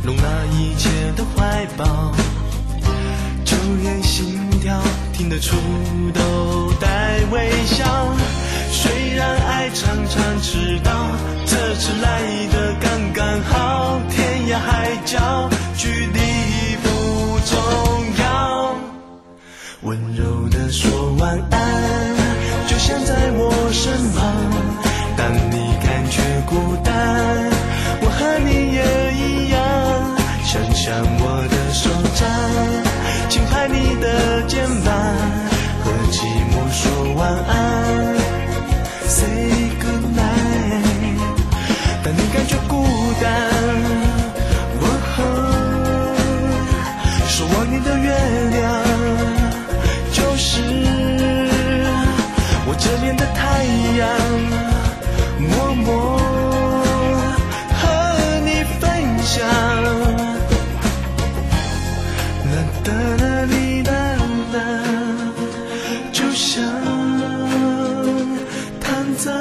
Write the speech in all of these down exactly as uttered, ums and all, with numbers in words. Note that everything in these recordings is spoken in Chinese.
容纳一切的怀抱，就连心跳听得出都带微笑。虽然爱常常迟到，这次来的刚刚好，天涯海角距离不重要。温柔地说晚安，就像在我身旁，当你感觉孤单，我和你也一样，想象我的手掌，轻拍你的肩膀，和寂寞说晚安 Say good night。 当你感觉孤单，我说望你的月亮，就是我这边的太阳，默默和你分享。啦哒啦哩啦啦，就像躺在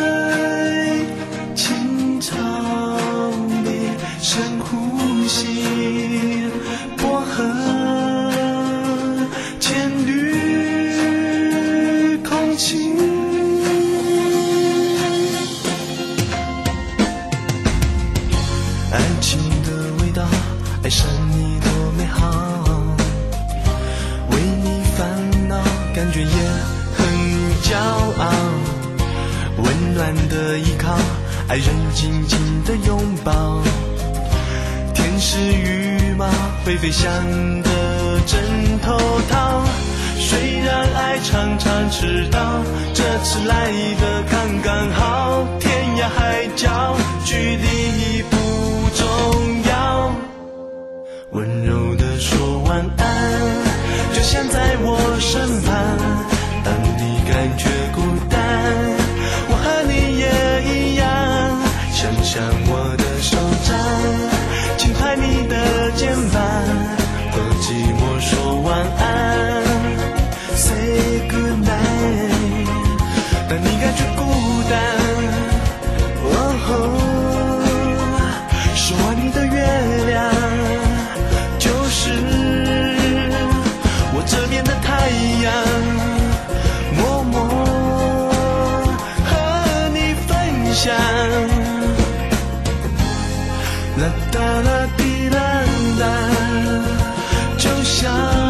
青草里，深呼吸薄荷浅绿空气。爱情的味道，爱上你多美好，为你烦恼，感觉也很骄傲。温暖的依靠，爱人紧紧的拥抱，天使羽毛会飞翔的枕头套。虽然爱常常迟到，这次来的刚刚好，天涯海角距离不重要。温柔地说晚安，就像在我身旁，当你感觉孤单，我和你也一样，想象我的手掌，轻拍你的肩膀，和寂寞说晚安 Say good night。 当你感觉孤单，哦，说望你的月亮，就是我这边的太阳，默默和你分享。啦哒啦滴啦啦，就像